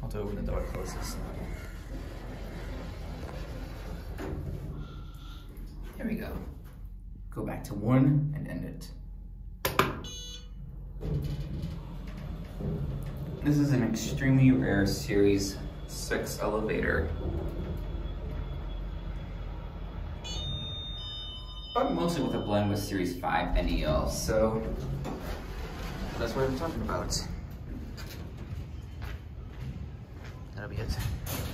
until when the door closes. There we go. Go back to 1 and end it. This is an extremely rare Series 6 elevator. But mostly with a blend with Series 5 NEL, so that's what I'm talking about. That'll be it.